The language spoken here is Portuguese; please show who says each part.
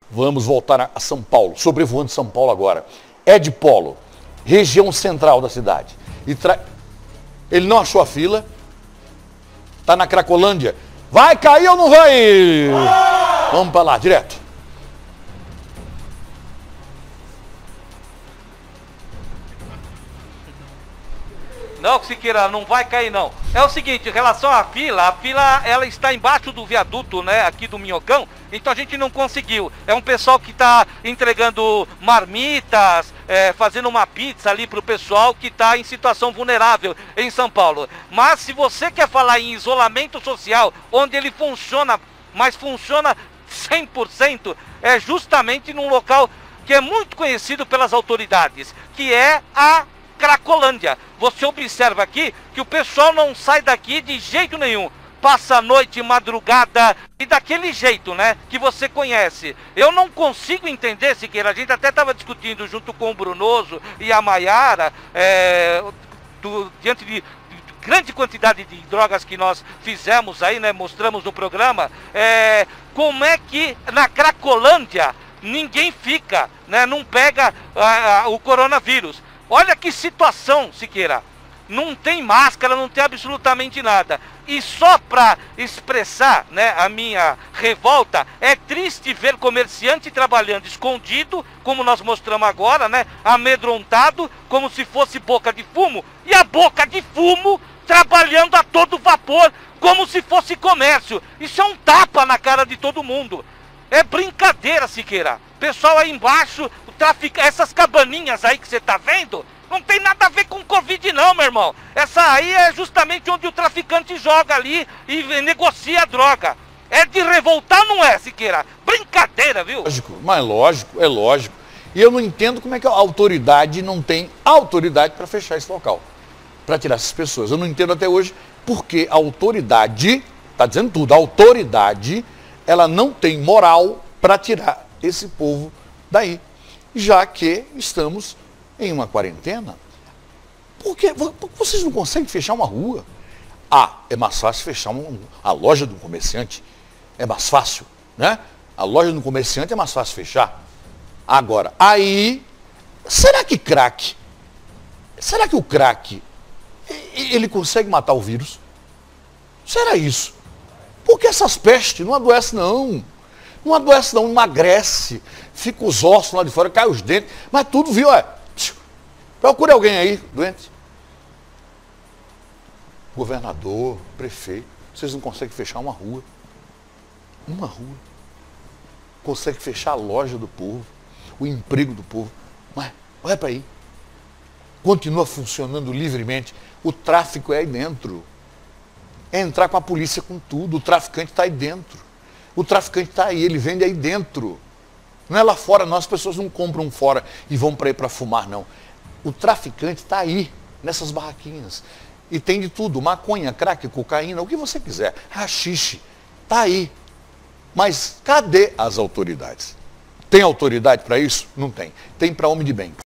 Speaker 1: Vamos voltar a São Paulo, sobrevoando São Paulo agora. Ed Polo, região central da cidade. Ele não achou a fila, está na Cracolândia. Vai cair ou não vai? Vamos para lá, direto.
Speaker 2: Não, Siqueira, não vai cair não. É o seguinte, em relação à fila, ela está embaixo do viaduto, né, aqui do Minhocão, então a gente não conseguiu. É um pessoal que está entregando marmitas, fazendo uma pizza ali para o pessoal que está em situação vulnerável em São Paulo. Mas se você quer falar em isolamento social, onde ele funciona, mas funciona 100%, é justamente num local que é muito conhecido pelas autoridades, que é a Cracolândia. Você observa aqui que o pessoal não sai daqui de jeito nenhum. Passa a noite, madrugada e daquele jeito, né, que você conhece. Eu não consigo entender, Siqueira, a gente até estava discutindo junto com o Brunoso e a Maiara, diante de grande quantidade de drogas que nós fizemos aí, né, mostramos no programa, como é que na Cracolândia ninguém fica, né, não pega o coronavírus. Olha que situação, Siqueira. Não tem máscara, não tem absolutamente nada. E só para expressar, né, a minha revolta, é triste ver comerciante trabalhando escondido, como nós mostramos agora, né, amedrontado, como se fosse boca de fumo, e a boca de fumo trabalhando a todo vapor, como se fosse comércio. Isso é um tapa na cara de todo mundo. É brincadeira, Siqueira. Pessoal aí embaixo, essas cabaninhas aí que você tá vendo, não tem nada a ver com Covid não, meu irmão. Essa aí é justamente onde o traficante joga ali e negocia a droga. É de revoltar, não é, Siqueira? Brincadeira, viu?
Speaker 1: Lógico, mas lógico, é lógico. E eu não entendo como é que a autoridade não tem autoridade para fechar esse local, para tirar essas pessoas. Eu não entendo até hoje porque a autoridade, tá dizendo tudo, a autoridade, ela não tem moral para tirar esse povo daí, já que estamos em uma quarentena. Porque vocês não conseguem fechar uma rua? É mais fácil fechar a loja do comerciante. É mais fácil, né? A loja do comerciante é mais fácil fechar. Agora, aí, será que o crack, ele consegue matar o vírus? Será isso? Porque essas pestes não adoecem não. Não adoece não, emagrece, fica os ossos lá de fora, cai os dentes, mas tudo, viu, procure alguém aí, doente. Governador, prefeito, vocês não conseguem fechar uma rua. Uma rua. Consegue fechar a loja do povo, o emprego do povo. Mas, olha para aí. Continua funcionando livremente. O tráfico é aí dentro. É entrar com a polícia com tudo, o traficante está aí dentro. O traficante está aí, ele vende aí dentro. Não é lá fora, não, as pessoas não compram fora e vão para ir para fumar, não. O traficante está aí, nessas barraquinhas. E tem de tudo, maconha, crack, cocaína, o que você quiser. Haxixe, está aí. Mas cadê as autoridades? Tem autoridade para isso? Não tem. Tem para homem de bem.